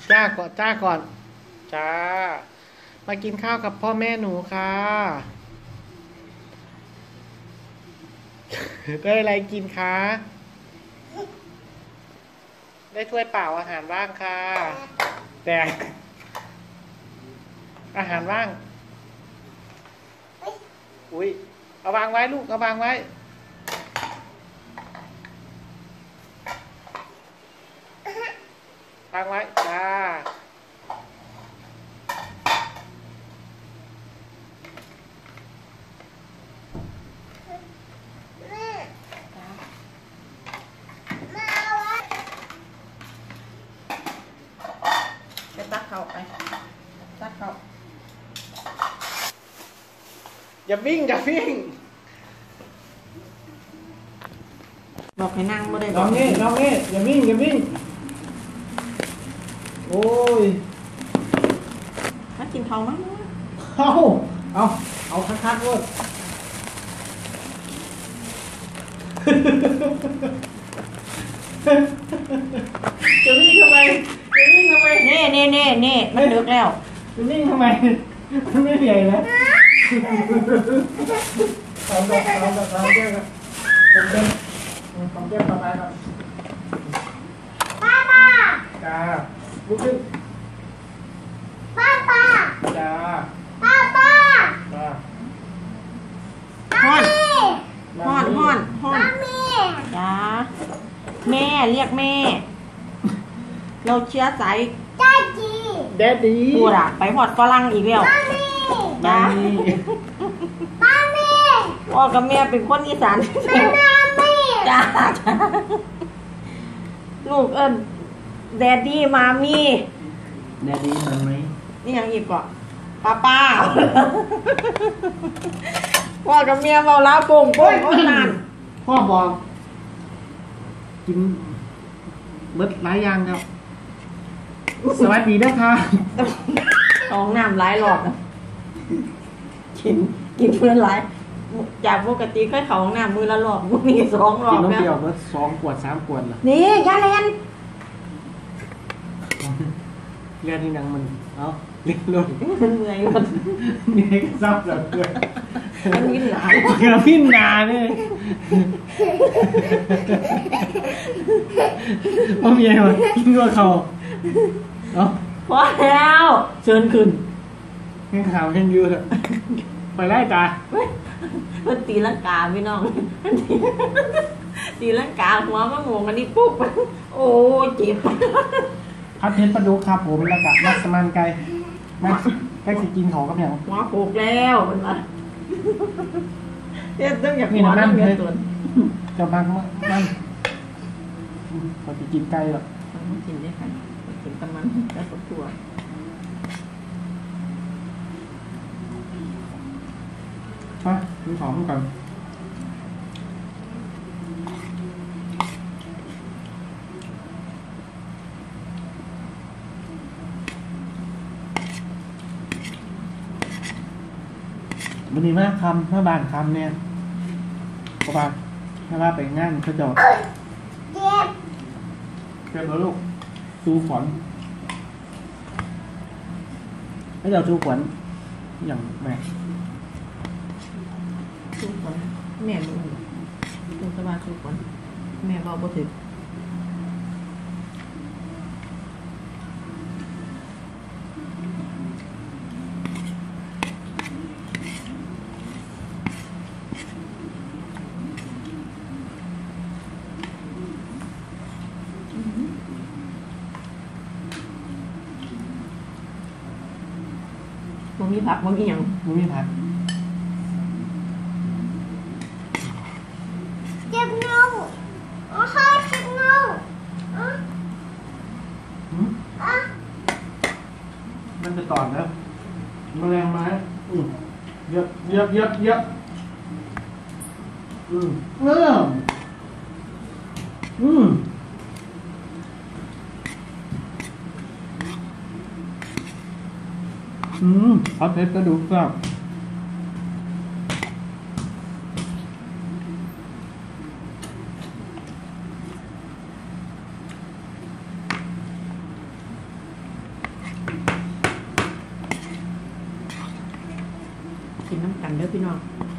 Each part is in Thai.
จ้าก่อนจ้าก่อนจ้ามากินข้าวกับพ่อแม่หนูค่ะได้อะไรกินคะได้ถ้วยเปล่าอาหารว่างค่ะแต่อาหารว่างอุ้ยเอาวางไว้ลูกเอาวางไว้วางไว้จ้าตักเข้าไปตักเข้าอย่าวิ่งอย่าวิ่งบอกให้นั่งไม่ได้ลองนี่ลองนี่อย่าวิ่งอย่าวิ่งโอ้ยมากินข้าวมั้งเอาคักๆเลยจะวิ่งทำไมจะวิ่งทำไมนี่มันเลิกแล้วจะวิ่งทำไมมันไม่ใหญ่แล้วทำด้วยกันผมเก็บต่อไปครับป้าจ้าลุกขึ้นป้าจ้าจ้าฮ้อนมามีจ้าแม่เรียกแม่เราเชื้อสายจ้าจีแดดดี้พูดอะไปหอดฝรั่งอีกแล้วมามีพ่อกับแม่เป็นคนอีสานจ้าลูกแดดดี้มามี่แดดดี้มันไหมนี่ยังอีกก่อนป้าพ่อกับแม่เมาล้าโป่งนานพ่อบอกกินเบิดหลายอย่างครับสวัสดีนะคะท้องน้ำหลายหลอดนะกินเพื่อนหลายจากปกติเคยเข้าห้องน้ำมือละรอบมือนี่2 รอบกินน้ำแล้วเปรี้ยวเบิด2 ขวด 3 ขวดเหรอนี่ยาแลนเรียนที่นังมันเอาเรียนเลยมันเมื่อยมันมีให้ซับเหลือเกินมันมีหลายเกือบพิ้นนาเนี่ยพ่อเมียมันกินกับเขาเอาพอแล้วเชิญขึ้นแข่งข่าวแข่งยืดอะไปไล่ตามันตีลังกาพี่น้องตีลังกาหัวมันงงอันนี้ปุ๊บโอ้เจ็บพัดเพชรปลาดุกครับผมแล้วกับมัสมันไก่มัสใกล้จะกินของกับอย่างหัวโขกแล้วมันมาเนี่ยต้องอยากหัวต้องเยอะตัวจะมันพอจะกินไก่หรอมันกินได้ค่ะกินตะมันแต่ตัวมาดูหอมก่อนวันนี้มาคำเมื่อบานคำเนี่ยเพราะว่าถ้าว่าไปงานเขาจะเก็บแล้วลูกซูฝนให้เราซูฝนอย่างแม่ทุกคนแม่รู้ลูกสบายทุกคนแม่บอกบ่ถึงมันมีผักมันมีอย่างมันมีผักเจ็บเงาข้าเจ็บเงามันจะตอดแล้วแมลงไม้เยอะเพัดเพชรก็ดูครับมกันเด้อพี่น้อง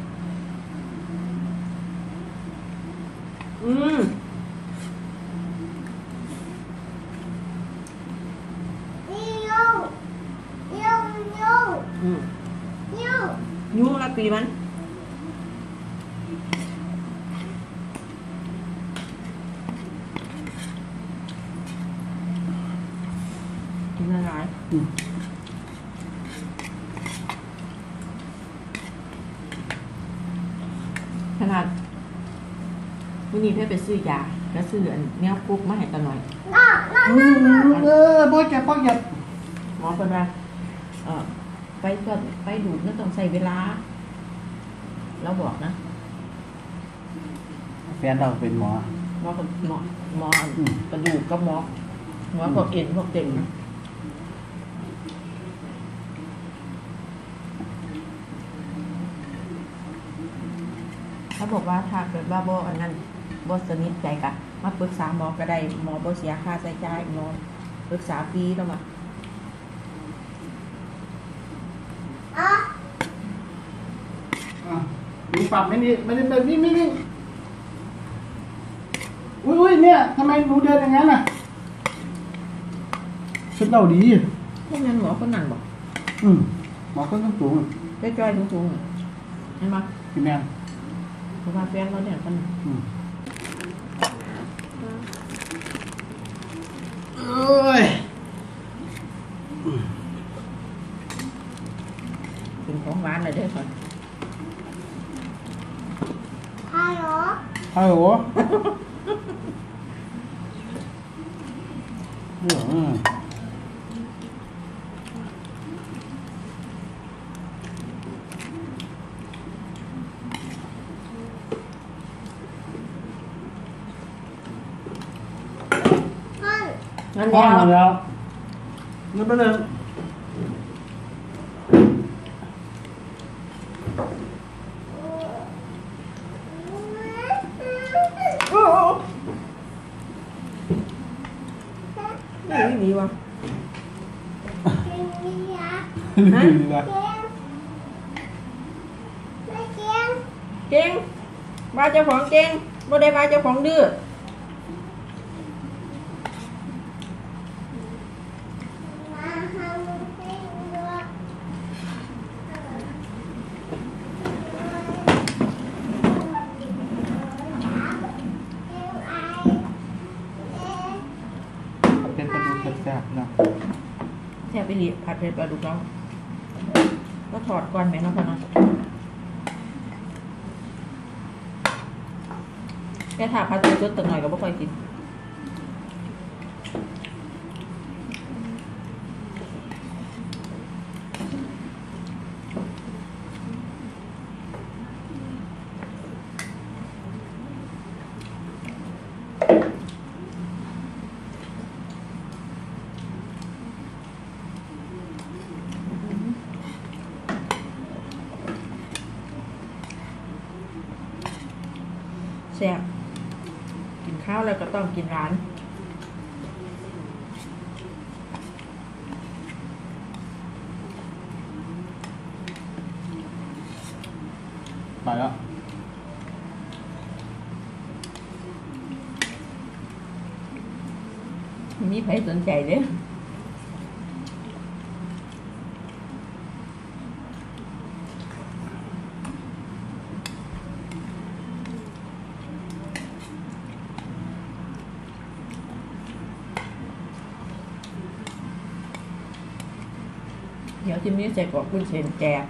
ยุ่งละปีมันกินอะไรขนาดวันนี้เพื่อไปซื้อยาก็ซื้ออันแนวปุ๊กมาให้ตาหน่อยป้อแกป้อแกหมอเป็นว่าไปก็ไปดูดนั่นต้องใช้เวลาเราบอกนะแฟนเราเป็นหมอหมอกระดูกกับหมอพวกเอ็นพวกเต็งนะเขาบอกว่าถ้าเกิดว่าบ่อันนั้นบ่สนิทใจกันมาปรึกษาหมอก็ได้หมอบ่เสียค่าใช้จ่ายหมอปรึกษาฟรีแล้วมาดูปรับไม่นี่ไม่ได้แบบนี้ไม่อุ้ยเนี่ยทำไมหนูเดินอย่างนั้นน่ะชุดเราดีพวกนั้นหมอคนนั้นบอกหมอคนต้องสูงได้จ้อยสูงเห็นไหมพี่แมนเพราะว่าแฟนเราเนี่ยกันเป็นของหวานเลยเด้อก่อนฮัลโหลงั้นแล้วงั้นไปเลยไม่มีวะเก่งบ้าเจ้าของเก่งบ่ได้บ้าเจ้าของดื้อเป็นปลาดุกแซ่บๆนะแซ่บไปดิผัดเป็นปลาดุกแล้วก็ถอดก่อนไหมน้องพนักแค่ถาผัดสดๆตึงหน่อยก็ไม่ค่อยกินแซ่บกินข้าวแล้วก็ต้องกินร้านไปแล้วมีใครสนใจเด้อเดี๋ยวทีนี้ใส่กรอกกุ้งเส้นแจก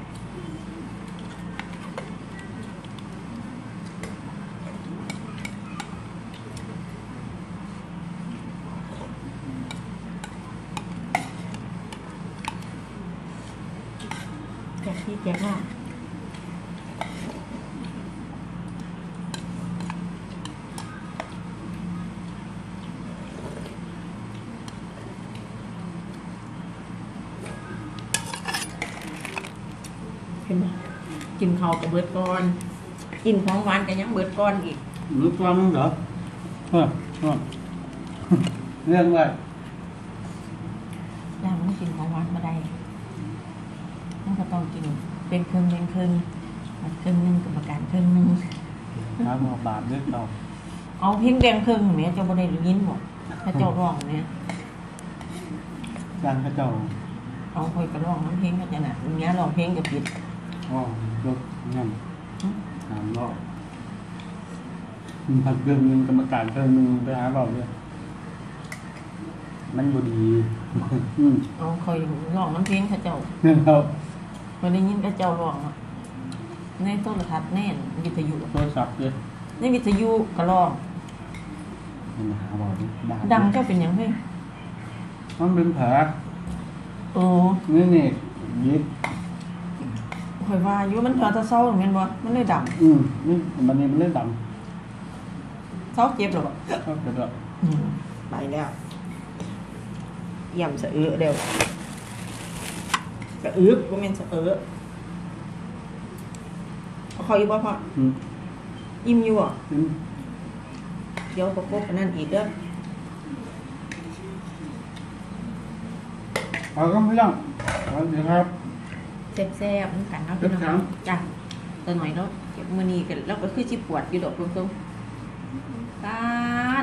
แจกที่แจกหน้ากินข้าวกับเบิดก่อนกินของหวานกันยังเบิดก่อนอีกเบิดก่อนเหรอเรื่องอะไรย่างมันกินของหวานมาได้มันก็ต้องกินเป็นครึ่งครึ่งหนึงกรรมการครึ่งหนึงน้ำบาปด้วยเราเอาเพียงแบ่งครึ่งแม่เจ้าบ่ได้ยินบ่ถ้าเจ้าร้องเนี่ยจ้างพระเจ้าเอาค่อยก็ร้องน้ำเพลงก็จะน่ะเนี้ยร้องเพลงก็ผิดอ๋อรถงั้นถามรอบมันผัดเรื่องนึงกรรมการเรื่องนึงไปหาเราเนี่ยมันบ่ดีเอาค่อยร้องน้ำเพลงเขาเจ้าเราบ่ได้ยินเขาเจ้าร้องอะในโทรทัศน์แน่นวิทยุโทรศัพท์เลยในวิทยุก็ร้องมันหาเราดิดังเจ้าเป็นหยังเฮ้ยมันเป็นแผลโอ้นี่ยิบข่อยว่าอยู่มันพอจะเศร้าแม่นบ่มันเลยดังนี่วันนี้มันเล่นดเศร้าเจ็บหรอบ่ำก็เกิดว่าไปแล้วเยี่ยมสะอื้อเดี๋ยวสะอื้อบ่แม่นสะอื้อเอาขออยู่บ่พ่ออิ่มอยู่อ่ะเดี๋ยวประกบอันนั้นอีกเด้อเอาก็ไม่ต้องสวัสดีครับแซ่บๆมันกันเนาะพี่น้องจ้ะตัวหน่อยเนาะเก็บมื้อนี้กันแล้วก็คือสิปวดอยู่ดอกตรงๆตาด